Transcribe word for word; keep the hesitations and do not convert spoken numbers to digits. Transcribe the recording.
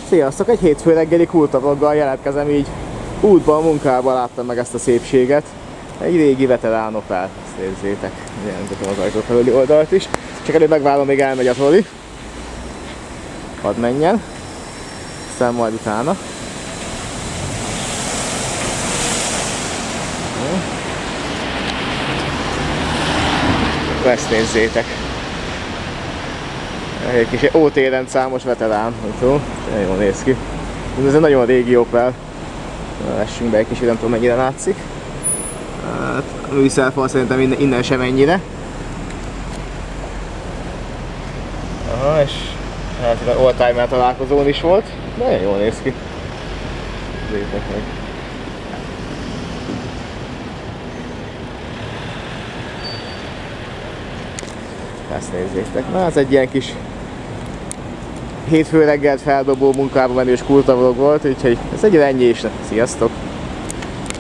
Sziasztok! Egy hétfő reggeli kultavloggal jelentkezem így útban, munkában láttam meg ezt a szépséget. Egy régi veterán Opel, ezt nézzétek. Jelentetem az ajtó felüli oldalt is. Csak előbb megvárom, még elmegy a troli. Hadd menjen. Aztán majd utána. Ezt nézzétek. Egy kis ó té rendszámos veterán, nagyon jól néz ki. Ez egy nagyon régi Opel. Lessünk be egy kicsit, nem tudom mennyire látszik. Hát, a műszerfal szerintem innen, innen sem ennyire. Aha, és hát az oldtimer találkozón is volt. Nagyon jól néz ki. Nézzétek meg. Ezt nézzétek. Na, ez egy ilyen kis hétfő reggelt feldobó, munkába menős kultavlog volt, úgyhogy ez egyre ennyi is. Sziasztok!